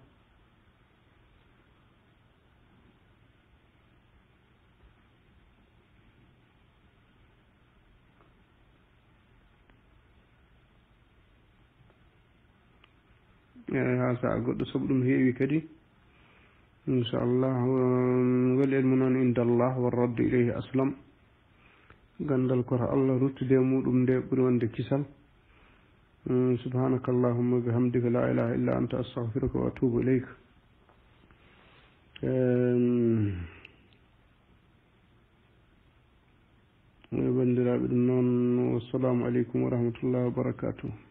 S1: ha saha goɗɗo saabu ɗum heewi kadi inchallah wal ilmu noon indallah wa raddu ilayhi aslam gandal koto Allah ruttude muɗum nde ɓuuri wonde kisal subhanaka allahumma bihamdika la ilaha illa anta astaghfiruka wa atubu ilayk bandiraɓe ɗum noon wassalamu aleykum wa rahmatullahi wa barakatuh